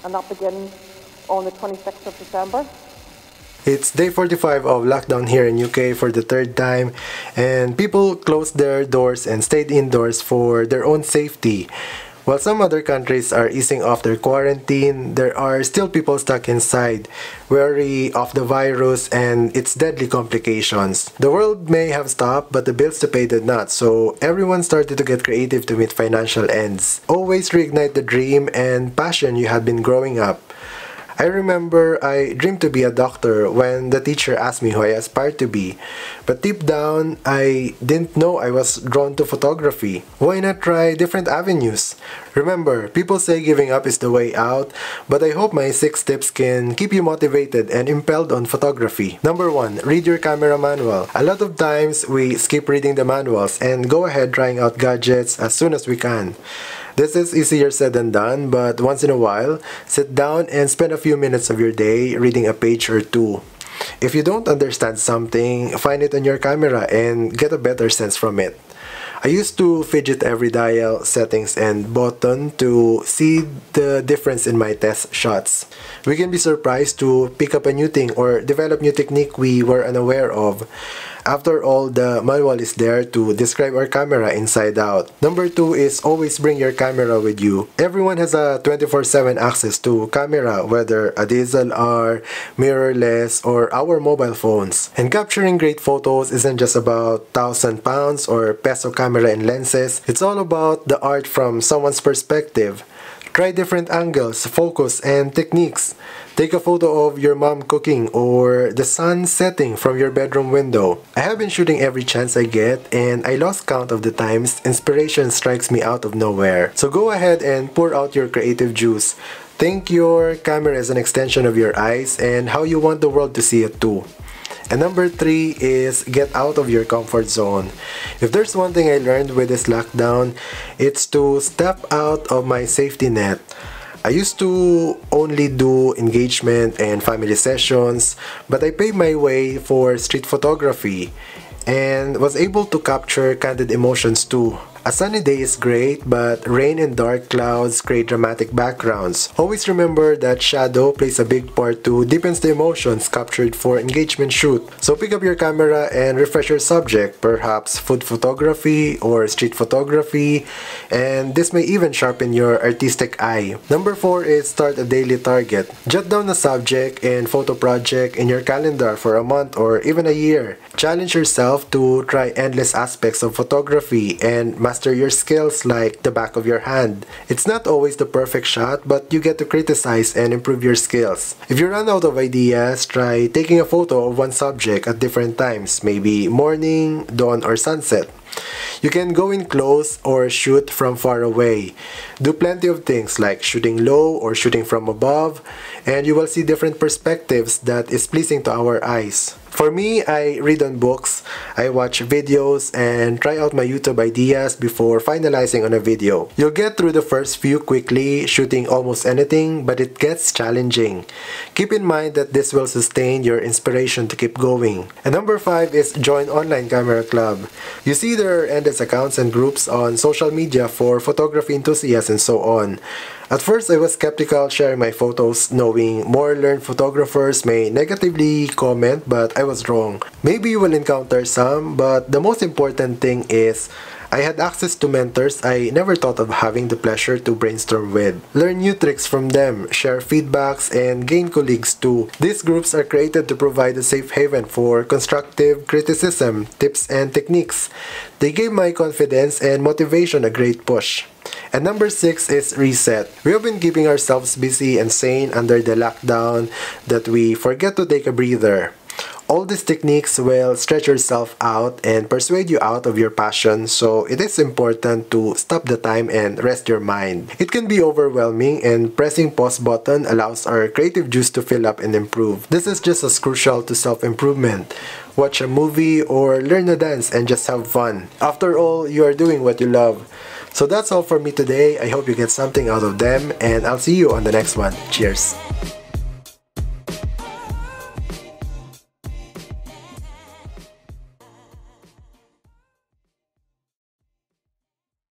and that begins on the 26th of December. It's day 45 of lockdown here in UK for the third time, and people closed their doors and stayed indoors for their own safety. While some other countries are easing off their quarantine, there are still people stuck inside, wary of the virus and its deadly complications. The world may have stopped, but the bills to pay did not, so everyone started to get creative to meet financial ends. Always reignite the dream and passion you had been growing up. I remember I dreamed to be a doctor when the teacher asked me who I aspired to be. But deep down, I didn't know I was drawn to photography. Why not try different avenues? Remember, people say giving up is the way out, but I hope my 6 tips can keep you motivated and impelled on photography. Number 1, read your camera manual. A lot of times, we skip reading the manuals and go ahead trying out gadgets as soon as we can. This is easier said than done, but once in a while, sit down and spend a few minutes of your day reading a page or two. If you don't understand something, find it on your camera and get a better sense from it. I used to fidget every dial, settings, and button to see the difference in my test shots. We can be surprised to pick up a new thing or develop new technique we were unaware of. After all, the manual is there to describe our camera inside out. Number 2 is always bring your camera with you. Everyone has a 24/7 access to camera, whether a DSLR, mirrorless, or our mobile phones. And capturing great photos isn't just about £1,000 or peso camera and lenses. It's all about the art from someone's perspective. Try different angles, focus, and techniques. Take a photo of your mom cooking or the sun setting from your bedroom window. I have been shooting every chance I get, and I lost count of the times inspiration strikes me out of nowhere. So go ahead and pour out your creative juice. Think your camera as an extension of your eyes and how you want the world to see it too. And number 3 is get out of your comfort zone. If there's one thing I learned with this lockdown, it's to step out of my safety net. I used to only do engagement and family sessions, but I paved my way for street photography and was able to capture candid emotions too. A sunny day is great, but rain and dark clouds create dramatic backgrounds. Always remember that shadow plays a big part to deepen the emotions captured for engagement shoot. So pick up your camera and refresh your subject, perhaps food photography or street photography, and this may even sharpen your artistic eye. Number 4 is start a daily target. Jot down a subject and photo project in your calendar for a month or even a year. Challenge yourself to try endless aspects of photography and master your skills like the back of your hand. It's not always the perfect shot, but you get to criticize and improve your skills. If you run out of ideas, try taking a photo of one subject at different times, maybe morning, dawn, or sunset. You can go in close or shoot from far away. Do plenty of things like shooting low or shooting from above, and you will see different perspectives that is pleasing to our eyes. For me, I read on books, I watch videos, and try out my YouTube ideas before finalizing on a video. You'll get through the first few quickly, shooting almost anything, but it gets challenging. Keep in mind that this will sustain your inspiration to keep going. And number 5 is join online camera club. You see there are endless accounts and groups on social media for photography enthusiasts and so on. At first, I was skeptical sharing my photos, knowing more learned photographers may negatively comment, but I was wrong. Maybe you will encounter some, but the most important thing is I had access to mentors I never thought of having the pleasure to brainstorm with. Learn new tricks from them, share feedbacks, and gain colleagues too. These groups are created to provide a safe haven for constructive criticism, tips, and techniques. They gave my confidence and motivation a great push. And number 6 is reset. We have been keeping ourselves busy and sane under the lockdown that we forget to take a breather. All these techniques will stretch yourself out and persuade you out of your passion, so it is important to stop the time and rest your mind. It can be overwhelming, and pressing pause button allows our creative juice to fill up and improve. This is just as crucial to self-improvement. Watch a movie or learn a dance and just have fun. After all, you are doing what you love. So that's all for me today. I hope you get something out of them, and I'll see you on the next one. Cheers!